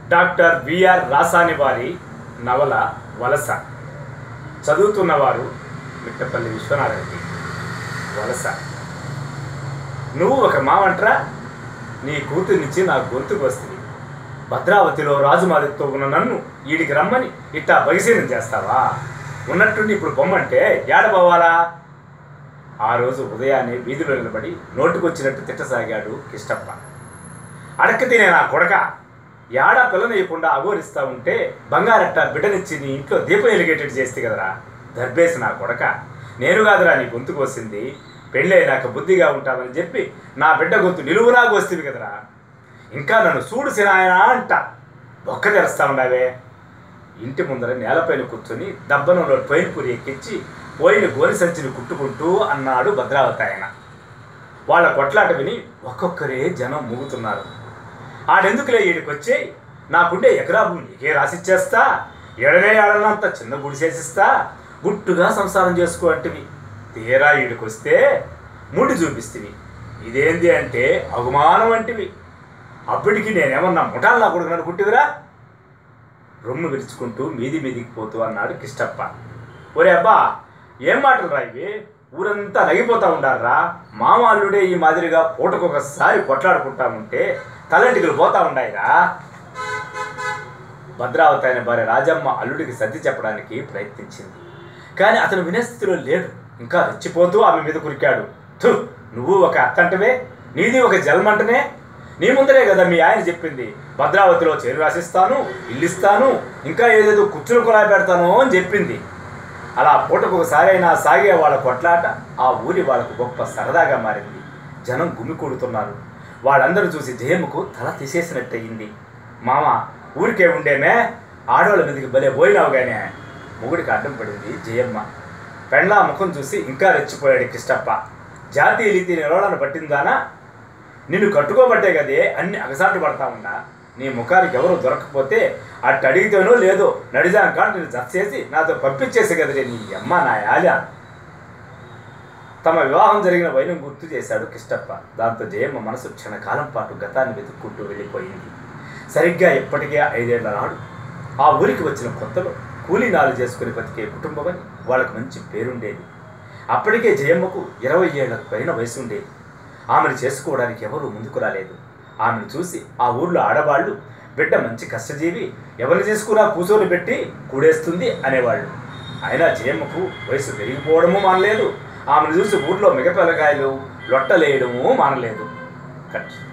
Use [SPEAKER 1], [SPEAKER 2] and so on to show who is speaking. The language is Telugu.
[SPEAKER 1] డాక్టర్ బిఆర్ రాసాని వారి నవల వలస. చదువుతున్నవారు మిట్టపల్లి విశ్వనాథరెడ్డి. వలస. నువ్వు ఒక మావంట్రా, నీ కూతురినిచ్చి నా గొంతుకు వస్తుంది. భద్రావతిలో రాజుమారితో ఉన్న నన్ను ఈడికి రమ్మని ఇట్టా బగిసీనం చేస్తావా? ఉన్నట్టుండి ఇప్పుడు బొమ్మంటే ఏడబోవాలా? ఆ రోజు ఉదయాన్నే వీధిలో నిలబడి నోటుకొచ్చినట్టు తిట్టసాగాడు కిష్టప్ప. అడక్క తినే నా కొడక, ఏడా పిల్లనేయకుండా అఘోరిస్తూ ఉంటే బంగారట్ట బిడ్డనిచ్చి నీ ఇంట్లో దీపం వెలిగేటట్టు చేస్తే కదరా దర్బేసి నా కొడక. నేను కాదురా నీ గొంతుకు వస్తుంది, పెళ్ళైనాక బుద్ధిగా ఉంటామని చెప్పి నా బిడ్డ గొంతు నిలువునా వస్తుంది కదరా. ఇంకా నన్ను చూడు సినాయనా అంట బొక్క తెరుస్తా ఉండావే. ఇంటి ముందర నేలపైన కూర్చొని దబ్బనంలో ట్రైన్ పూరి ఎక్కించి పోయిన గోని సంచిని కుట్టుకుంటూ అన్నాడు భద్రావతి ఆయన. వాళ్ళ కొట్లాట విని ఒక్కొక్కరే జనం మూగుతున్నారు. ఆడెందుకులే ఈడికొచ్చే, నాకుండే ఎకరా భూమి నీకే రాసిచ్చేస్తా, ఏడనే ఏడనంత చిన్న గుడిసేసిస్తా, గుట్టుగా సంసారం చేసుకో అంటివి. తీరా ఈడికొస్తే ముడి చూపిస్తుంది. ఇదేంది అంటే అవమానం అంటివి. అప్పటికి నేనేమన్నా ముఠాలు కొడుకుని అనుకుంటువిరా? రొమ్ము విరుచుకుంటూ మీదికి పోతూ అన్నాడు కిష్టప్ప. ఒరే అబ్బా, ఏం మాటలు రా ఇవి? ఊరంతా నగిపోతూ ఉండారా. మామాళ్ళుడే ఈ మాదిరిగా పూటకొకసారి కొట్లాడుకుంటా ఉంటే తలంటికలు పోతా ఉండాయిరా. భద్రావతి అయిన భార్య రాజమ్మ అల్లుడికి సర్ది చెప్పడానికి ప్రయత్నించింది. కానీ అతను వినే స్థితిలో లేడు. ఇంకా రెచ్చిపోతూ ఆమె మీద కురికాడు. నువ్వు ఒక అత్తంటవే, నీది ఒక జల్మంటనే. నీ ముందరే కదా మీ ఆయన చెప్పింది, భద్రావతిలో చేరు రాసిస్తాను, ఇల్లిస్తాను, ఇంకా ఏదేదో కుచ్చులు కొలా పెడతాను అని చెప్పింది. అలా పూటకొకసారి అయినా సాగే వాళ్ళ కొట్లాట ఆ ఊరి వాళ్ళకు గొప్ప సరదాగా మారింది. జనం గుమికూడుతున్నారు. వాళ్ళందరూ చూసి జయమ్మకు తల తీసేసినట్టయింది. మామ ఊరికే ఉండేమే, ఆడవాళ్ళ మీదకి భలే పోయినావుగానే. మొగుడికి అడ్డం పడింది జయమ్మ. పెండ్లా ముఖం చూసి ఇంకా రెచ్చిపోయాడు కిష్టప్ప. జాతీయ రీతి నిలవడాన్ని పట్టిందానా? నిన్ను కట్టుకోబట్టే కదే అన్ని అగసాట్లు పడతా ఉన్నా. నీ ముఖానికి ఎవరు దొరకకపోతే అట్టు అడిగితేనో లేదో నడిజాక నేను జత చేసి నాతో పంపించేసే కదలే నీ అమ్మ నా యాల. తమ వివాహం జరిగిన వైనం గుర్తు చేశాడు కిష్టప్ప. దాంతో జయమ్మ మనసు క్షణకాలం పాటు గతాన్ని వెతుక్కుంటూ వెళ్ళిపోయింది. సరిగ్గా ఎప్పటికే 5 ఏళ్ల నాడు ఆ ఊరికి వచ్చిన కొత్తలో కూలీనాలు చేసుకుని బతికే కుటుంబమని వాళ్ళకు మంచి పేరుండేది. అప్పటికే జయమ్మకు 20 ఏళ్లకు పైన వయసు ఉండేది. ఆమెను చేసుకోవడానికి ఎవరూ ముందుకు రాలేదు. ఆమెను చూసి ఆ ఊర్లో ఆడవాళ్ళు, బిడ్డ మంచి కష్టజీవి, ఎవరిని చేసుకున్నా కూసోలు పెట్టి కూడేస్తుంది అనేవాళ్ళు. అయినా జయమ్మకు వయసు పెరిగిపోవడము మానలేదు. ఆమెను చూసి ఊర్లో మిగపిల్లకాయలు లొట్టలేయడము మానలేదు. కట్.